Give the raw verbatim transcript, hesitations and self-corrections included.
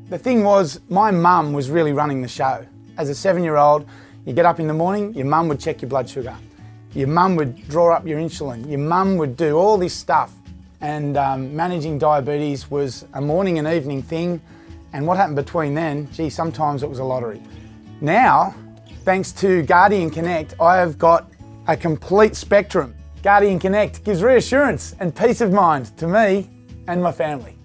The thing was, my mum was really running the show. As a seven-year-old, you get up in the morning, your mum would check your blood sugar. Your mum would draw up your insulin. Your mum would do all this stuff. And um, managing diabetes was a morning and evening thing. And what happened between then, gee, sometimes it was a lottery. Now, thanks to Guardian Connect, I have got a complete spectrum. Guardian Connect gives reassurance and peace of mind to me and my family.